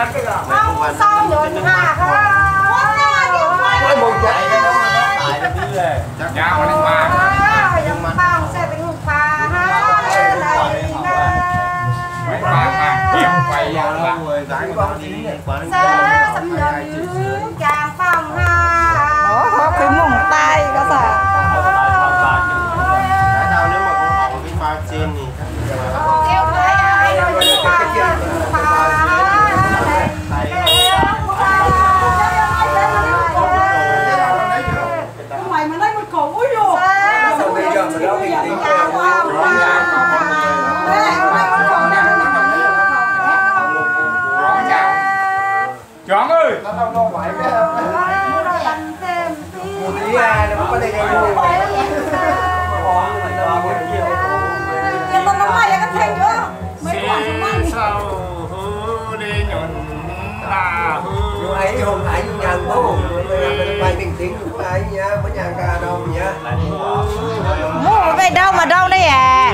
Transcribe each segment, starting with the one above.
Mong sao nhuận hà một chạy cái đó tại nó đi về chào mà lên mà dòng bao xe tình phà mấy ba hiệp quay rồi dáng con đi xe xâm nhận chàng phòng hà cái mông tay có sao cái nào nếu mà con học cái pha trên thì kêu phải ai nói với mày mà lấy một khẩu úi vô bây giờ mà đâu thì tính chọn ơi một tí nó có đây cái mua tiền tao nóng này là cái thành chưa mấy khoản chúng mày sao đi nhuận là nhưng ấy hôm nãy nhà cô bài tình tính của ai nhá với nhà ca đâu nhá mua về đâu mà đâu đây à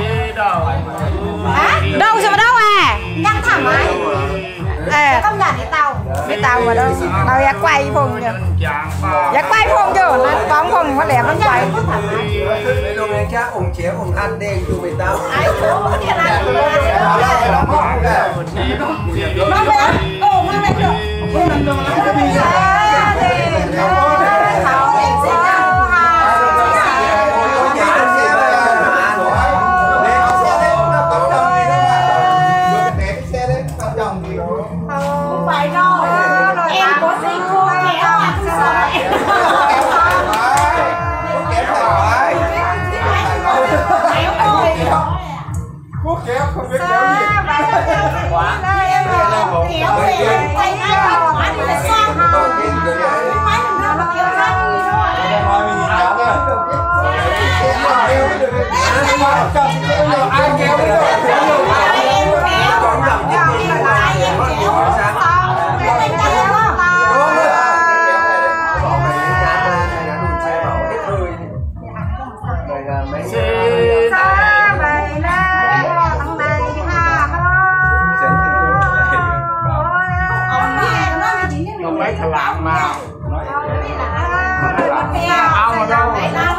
đâu sao mà đâu à nhắc thẳng ấy công nhận đi tàu mà đâu tàu giặc quay phùng kìa giặc quay phùng kìa nó bóng phùng nó đẹp nó quay đây luôn em chắc ông chéo ông ăn đen tụi mình tao ai chú thì là mang về ô mang về được phải đâu em có gì cô kéo à quốc kéo không biết kéo gì quá em kéo về tay ai quá thì là xoang máy nó là kéo ra ai kéo mấy thằng làm nào ao mà đâu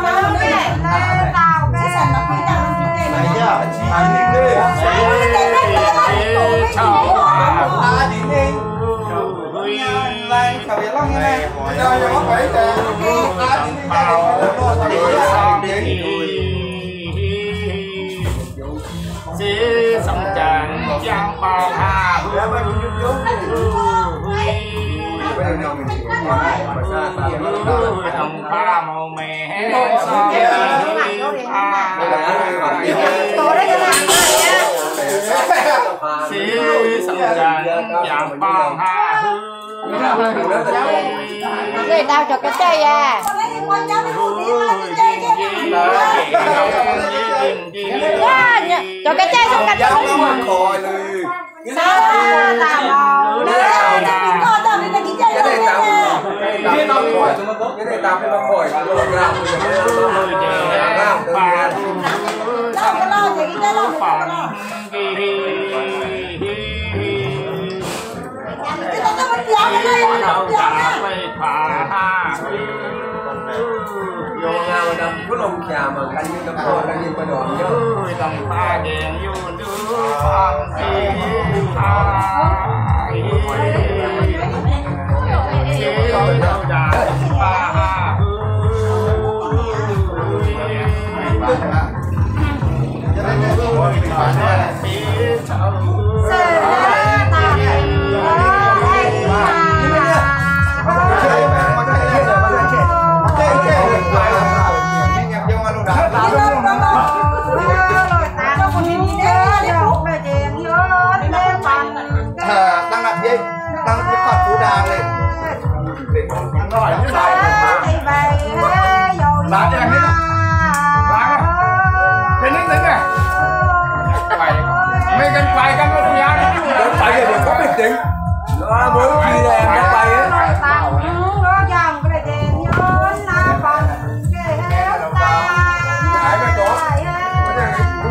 sông tràn giang bao hà đồng pha màu mè sông tràn giang bao hà người tao cho cái cây à cho cái chai xong cắt không sao tao cái nó khỏi chúng nó có cái này tao cái nó khỏi vô nga mà đâm có lông trà mà canh như đâm thôi canh như qua đoạn nhớ đồng pha đèn vô nước phong đâu đà pha đang làm gì đang cái cọt phú đà lên lá cho em biết lá cái nước tính này mấy cân quay cân nó giá nó phải là có biết tính nó mới khi là em đã bay á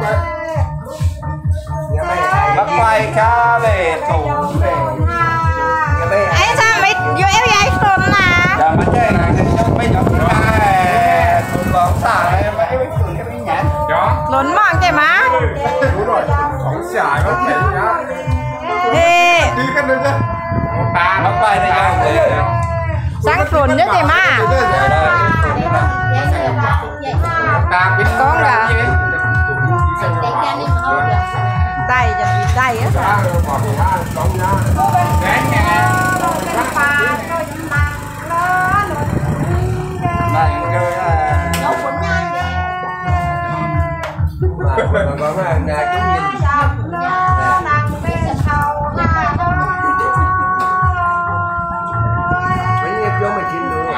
bắt quay cá về thủ về lớn mong chạy má đúng rồi không xả nó chảy nhá đi đi cái này chứ ta không phải đây chứ sáng phun nữa chạy má ta biết con cả tay cho bị tay á có mà nhà cũng nhìn mấy em vô mà chín nữa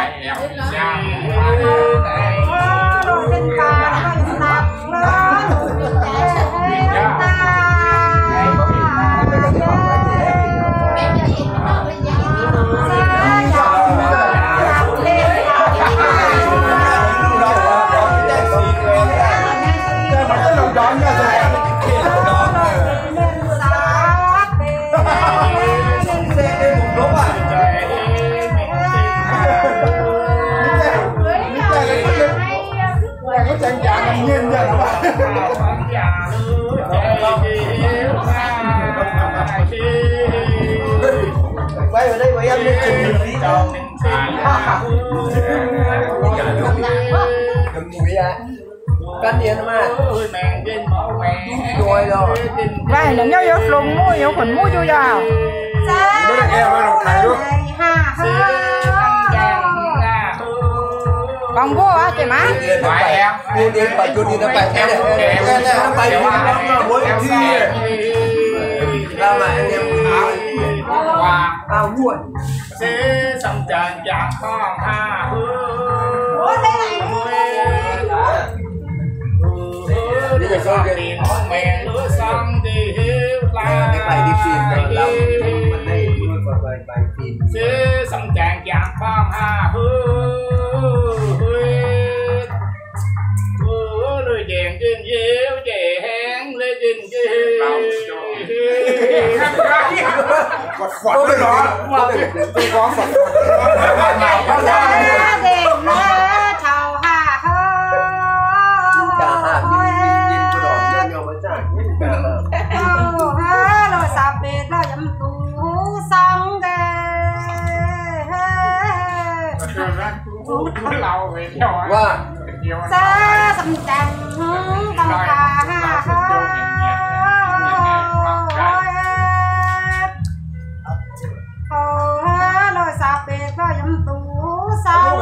quay ở đây với em đi cắn điện mà rồi rồi vậy nó nhau yếu lùng mua yếu khuẩn mua chui vào còn vua á chị má mua điện phải cho đi nó phải thế này nó phải đi nó muốn thi ra mà anh em ao muộn sẽ sắm tràn chạm con ha đi về sau kia mẹ lứa xong thì hiếu la cái bài đi phim rồi làm mình đây còn bài phim sẽ sắm tràn chạm con ha rồi chèn trên hiếu chè hén lên trên quạt quạt đó tôi có phật cả hạt nhìn cái đỏ nhau mới trả rồi sạp biệt nó dầm tủ xong wow xa sầm trăng tâm ca rồi sạp biệt nó dầm tủ xong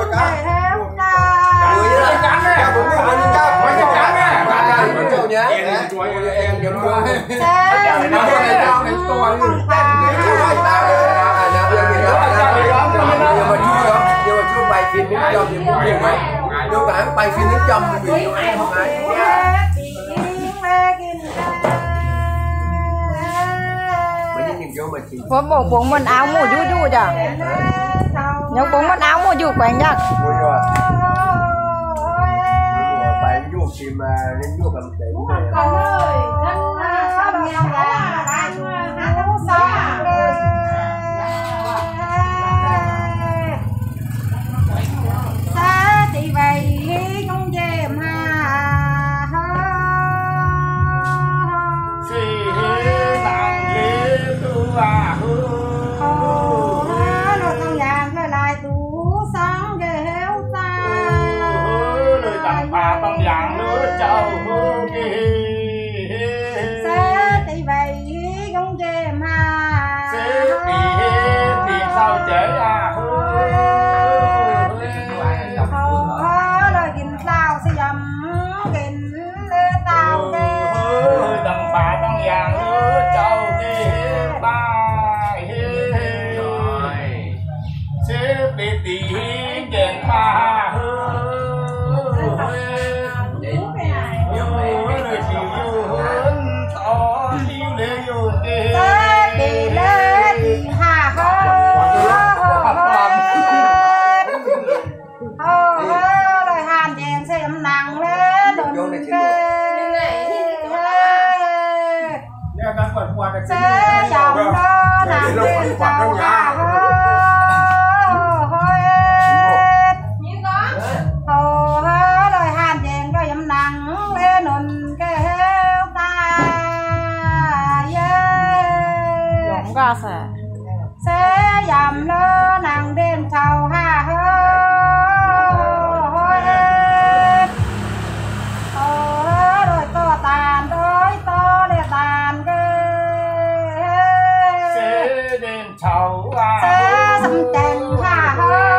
bài phim nó cho thì muốn nhiều mấy đâu cả bài phim nó chồng thì nhiều em không ai có bộ bốn món áo mua du du chả nhớ bốn món áo mua du quen nhá bài du phim mà nên du cầm tiền thì vậy không dèm rồi thằng vàng rồi lại tú sáng ghéo ta rồi tặng bà tông vàng lứa châu thì vậy không dèm thì sao chế rồi kinh sao sẽ dầm kinh tao tặng bà tông vàng lứa châu bị tì chèn pha đi lên đi hà rồi hàn đèn xem nặng lên đồn sẽ dòng đó nặng lên sau hà rồi hàn đèn rồi em nặng lên đồn qua sẽ dầm lơ nàng đêm thầu ha rồi to tàn đôi to để tàn sẽ đêm thầu sẽ dầm tèn ha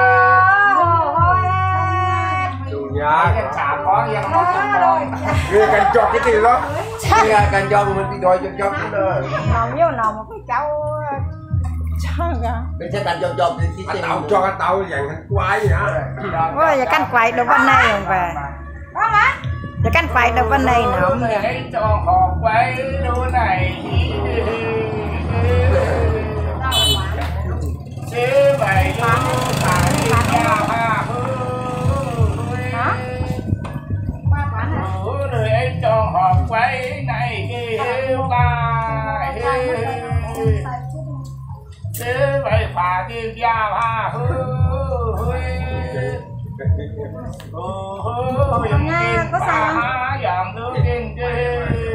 cái chả có gì nó rồi người cần chọn cái gì đó người cần chọn mình đi đòi chọn nữa nòng nhiều nòng một cái cháu mình sẽ cần chọn thì cái tàu cho cái tàu dạng thành quái vậy hả ôi giờ căn quậy đồ bên này không về giờ căn quậy đồ bên này nào không vậy cho họ quay đồ này chứ vậy nó phải ra ha người ấy cho họ quay này kia ba chứ vậy phải đi ra ha có sao không? dòng nước trên